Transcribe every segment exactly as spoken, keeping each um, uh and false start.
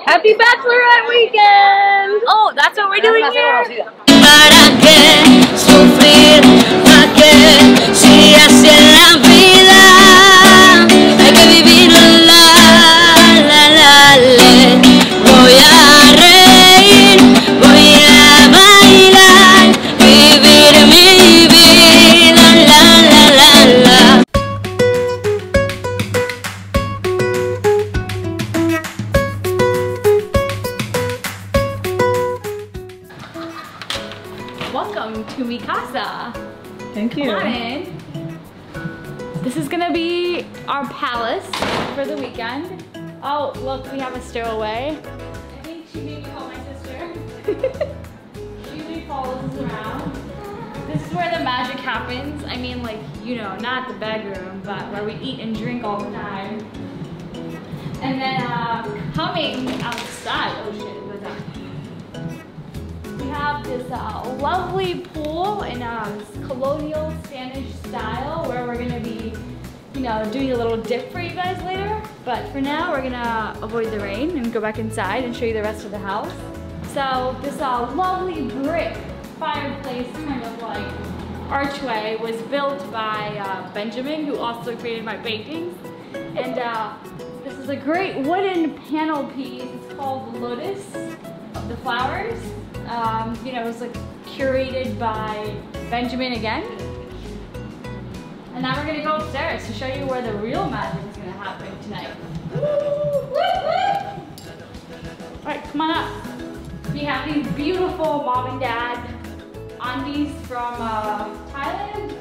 Happy Bachelorette weekend! Oh, that's what we're doing here? ¿Para qué sufrir? ¿Para qué? Si así es la vida, hay que vivir la, la, la, la. Voy a reír, voy a bailar, vivir mi vida, la, la, la, la. Welcome to Mi Casa. Thank you. Come on in. This is gonna be our palace for the weekend. Oh, look, we have a stowaway. I think she maybe called my sister. She usually follows us around. This is where the magic happens. I mean, like, you know, not the bedroom, but where we eat and drink all the time. And then uh, coming outside, oh shit, it goes up. We have this uh, lovely pool in a colonial Spanish style where we're gonna be, you know, doing a little dip for you guys later. But for now, we're gonna avoid the rain and go back inside and show you the rest of the house. So this uh, lovely brick fireplace kind of like archway was built by uh, Benjamin, who also created my paintings. And uh, this is a great wooden panel piece. It's called the Lotus of the Flowers. Um, you know, it was like curated by Benjamin again. And now we're gonna go upstairs to show you where the real magic is gonna happen tonight. All right, come on up. We have these beautiful mom and dad aunties from uh, Thailand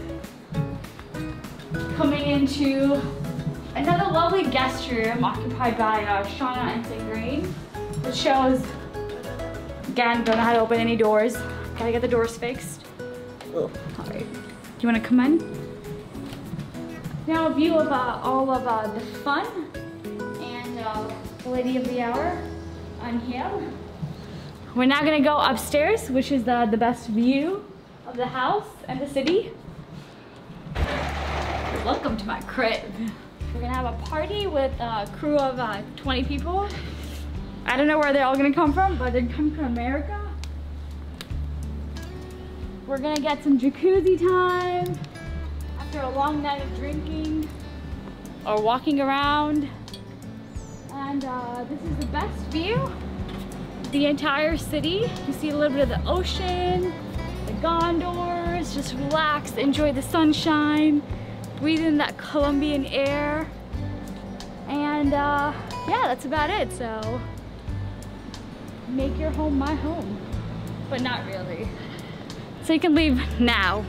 coming into another lovely guest room occupied by uh, Shauna and Sangreen, which shows, again, don't know how to open any doors. Gotta get the doors fixed. All right, do you wanna come in? Now a view of uh, all of uh, the fun and uh, lady of the hour on here. We're now gonna go upstairs, which is the, the best view of the house and the city. Welcome to my crib. We're gonna have a party with a crew of uh, twenty people. I don't know where they're all gonna come from, but they're coming from America. We're gonna get some jacuzzi time after a long night of drinking or walking around. And uh, this is the best view of the entire city. You see a little bit of the ocean, the gondors, just relax, enjoy the sunshine, breathe in that Colombian air. And uh, yeah, that's about it. So make your home my home, but not really. So you can leave now.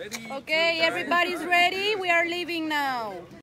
Okay, everybody's ready. We are leaving now.